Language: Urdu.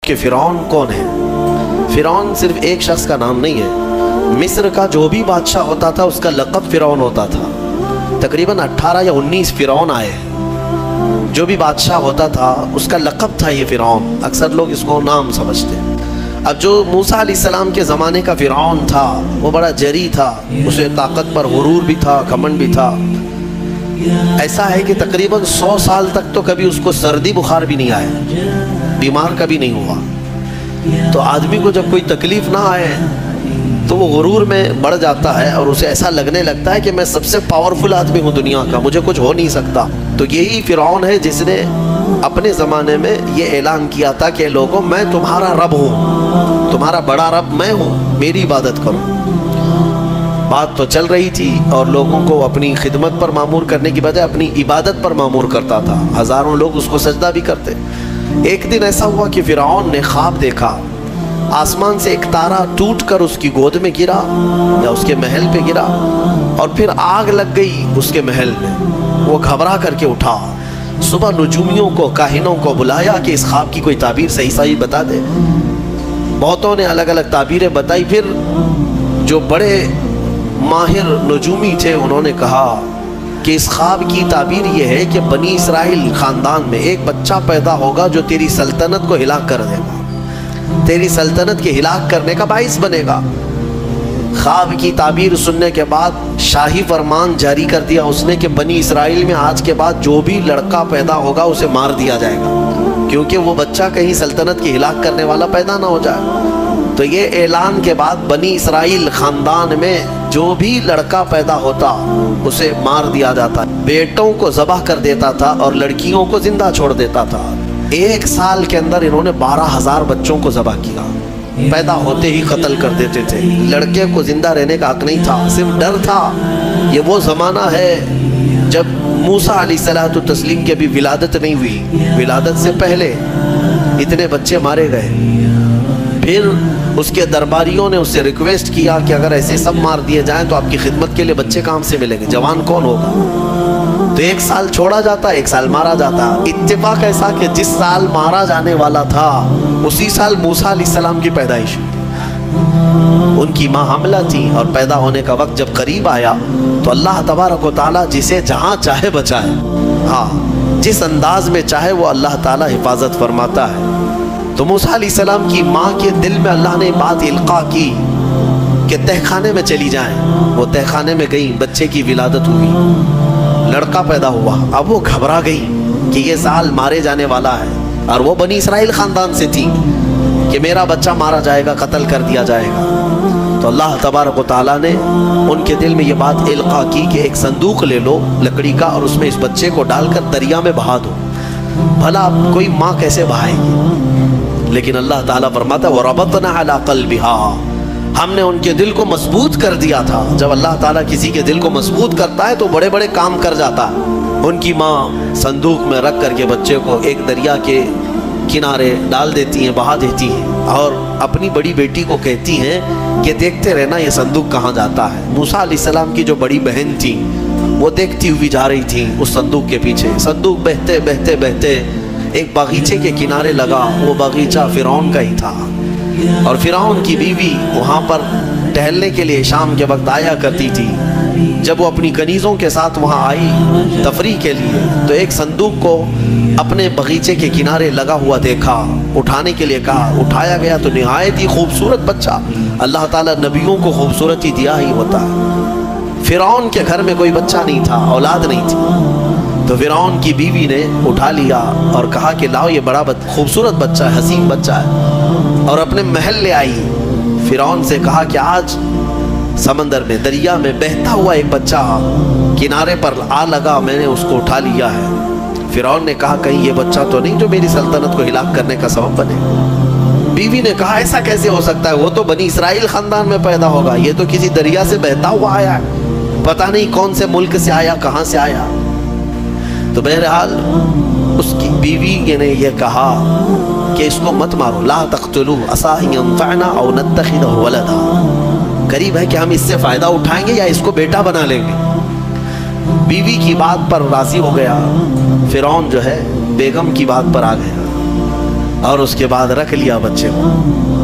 کہ فرعون کون ہے۔ فرعون صرف ایک شخص کا نام نہیں ہے، مصر کا جو بھی بادشاہ ہوتا تھا اس کا لقب فرعون ہوتا تھا۔ تقریباً 18 یا 19 فرعون آئے، جو بھی بادشاہ ہوتا تھا اس کا لقب تھا یہ فرعون، اکثر لوگ اس کو نام سمجھتے۔ اب جو موسیٰ علیہ السلام کے زمانے کا فرعون تھا وہ بڑا جری تھا، اسے طاقت پر غرور بھی تھا، گھمنڈ بھی تھا۔ ایسا ہے کہ تقریباً 100 سال تک تو کبھی اس کو سردی بخار بھی نہیں آیا، بیمار کبھی نہیں ہوا۔ تو آدمی کو جب کوئی تکلیف نہ آئے تو وہ غرور میں بڑھ جاتا ہے اور اسے ایسا لگنے لگتا ہے کہ میں سب سے پاورفل آدمی ہوں دنیا کا، مجھے کچھ ہو نہیں سکتا۔ تو یہی فرعون ہے جس نے اپنے زمانے میں یہ اعلان کیا تھا کہ لوگوں میں تمہارا رب ہوں، تمہارا بڑا رب میں ہوں، میری عبادت کرو۔ بات تو چل رہی تھی اور لوگوں کو اپنی خدمت پر معمور کرنے کی بجائے اپنی عبادت پر معمور کرتا تھا، ہزاروں لوگ اس کو سجدہ بھی کرتے۔ ایک دن ایسا ہوا کہ فرعون نے خواب دیکھا، آسمان سے ایک تارا ٹوٹ کر اس کی گود میں گرا یا اس کے محل پہ گرا اور پھر آگ لگ گئی اس کے محل میں۔ وہ گھبرا کر کے اٹھا، صبح نجومیوں کو، کاہنوں کو بلایا کہ اس خواب کی کوئی تعبیر صحیح بتا دے۔ بہتوں نے الگ الگ تعبیریں بتائی، پھر جو بڑے ماہر نجومی تھے انہوں نے کہا کہ اس خواب کی تعبیر یہ ہے کہ بنی اسرائیل خاندان میں ایک بچہ پیدا ہوگا جو تیری سلطنت کو ہلاک کر دے گا، تیری سلطنت کے ہلاک کرنے کا باعث بنے گا۔ خواب کی تعبیر سننے کے بعد شاہی فرمان جاری کر دیا اس نے کہ بنی اسرائیل میں آج کے بعد جو بھی لڑکا پیدا ہوگا اسے مار دیا جائے گا، کیونکہ وہ بچہ کہیں سلطنت کی ہلاک کرنے والا پیدا نہ ہو جائے۔ تو یہ اعلان کے بعد بنی اسرائیل خاندان میں جو بھی لڑکا پیدا ہوتا اسے مار دیا جاتا، بیٹوں کو ذبح کر دیتا تھا اور لڑکیوں کو زندہ چھوڑ دیتا تھا۔ 1 سال کے اندر انہوں نے 12,000 بچوں کو ذبح کیا، پیدا ہوتے ہی قتل کر دیتے تھے۔ لڑکے کو زندہ رہنے کا حق نہیں تھا، صرف ڈر تھا۔ یہ وہ زمانہ ہے جب موسیٰ علیہ السلام کی ابھی ولادت نہیں ہوئی، ولادت سے پہلے اتنے بچے مارے گئے۔ پھر اس کے درباریوں نے اس سے ریکویسٹ کیا کہ اگر ایسے سب مار دیے جائیں تو آپ کی خدمت کے لیے بچے کہاں سے ملیں گے، جوان کون ہوگا؟ تو 1 سال چھوڑا جاتا، 1 سال مارا جاتا۔ اتفاق ایسا کہ جس سال مارا جانے والا تھا اسی سال موسیٰ علیہ السلام کی پیدائش ہوئی۔ ان کی ماں حاملہ تھی اور پیدا ہونے کا وقت جب قریب آیا تو اللہ تبارک و تعالیٰ جسے جہاں چاہے بچائے، ہاں جس انداز میں چاہے وہ اللہ تعالیٰ حفاظت فرماتا ہے۔ تو موسیٰ علیہ السلام کی ماں کے دل میں اللہ نے بات القاء کی کہ تہخانے میں چلی جائیں۔ وہ تہخانے میں گئیں، بچے کی ولادت ہوئی، لڑکا پیدا ہوا۔ اب وہ گھبرا گئی کہ یہ سال مارے جانے والا ہے، اور وہ بنی اسرائیل خاندان سے تھی کہ میرا بچہ مارا جائے گا، قتل کر دیا جائے گا۔ تو اللہ تبارک و تعالیٰ نے ان کے دل میں یہ بات القاء کی کہ ایک صندوق لے لو لکڑی کا اور اس میں اس بچے کو ڈال کر دریا میں بہا دو۔ بھلا کوئی ماں کیسے بہائے گی؟ لیکن اللہ تعالیٰ فرماتا ہے وَرَبَطْنَا عَلَىٰ قَلْبِهَا، ہم نے ان کے دل کو مضبوط کر دیا تھا۔ جب اللہ تعالیٰ کسی کے دل کو مضبوط کرتا ہے تو بڑے بڑے کام کر جاتا ہے۔ ان کی ماں صندوق میں رکھ کر کے بچے کو ایک دریا کے کنارے ڈال دیتی ہیں، بہا دیتی ہیں، اور اپنی بڑی بیٹی کو کہتی ہیں کہ دیکھتے رہنا یہ صندوق کہاں جاتا ہے۔ موسیٰ علیہ السلام کی جو بڑی بہن تھی وہ دیکھتی ہوئی جا رہی تھی اس صندوق کے پیچھے۔ صندوق بہتے بہتے بہتے ایک باغیچے کے کنارے لگا، وہ باغیچہ فرعون کا ہی تھا، اور فرعون کی بیوی وہاں پر ٹہلنے کے لیے شام کے وقت آیا کرتی تھی۔ جب وہ اپنی کنیزوں کے ساتھ وہاں آئی تفریح کے لیے تو ایک صندوق کو اپنے باغیچے کے کنارے لگا ہوا دیکھا، اٹھانے کے لیے کہا، اٹھایا گیا تو نہایت ہی خوبصورت بچہ۔ اللہ تعالیٰ نبیوں کو خوبصورتی دیا ہی ہوتا ہے۔ فرعون کے گھر میں کوئی بچہ نہیں تھا، اولاد نہیں تھی، تو فرعون کی بیوی نے اٹھا لیا اور کہا کہ لاؤ یہ بڑا خوبصورت بچہ ہے، حسین بچہ ہے، اور اپنے محل لے آئی۔ فرعون سے کہا کہ آج سمندر میں، دریا میں بہتا ہوا ایک بچہ کنارے پر آ لگا، میں نے اس کو اٹھا لیا ہے۔ فرعون نے کہا کہیں یہ بچہ تو نہیں جو میری سلطنت کو ہلاک کرنے کا سبب بنے۔ بیوی نے کہا ایسا کیسے ہو سکتا ہے، وہ تو بنی اسرائیل خاندان میں پیدا ہوگا، یہ تو کسی دریا سے بہتا ہوا آیا ہے، پتہ نہیں کون سے ملک سے آیا، کہاں سے آیا۔ تو بہرحال اس کی بیوی نے یہ کہا کہ اس کو مت مارو، لا تقتلوه عسى ان ينفعنا او نتخذه ولدا، قریب ہے کہ ہم اس سے فائدہ اٹھائیں گے یا اس کو بیٹا بنا لیں گے۔ بیوی کی بات پر راضی ہو گیا، فرعون جو ہے بیگم کی بات پر آ گیا۔ اور اس کے بعد رکھ لیا بچے کو.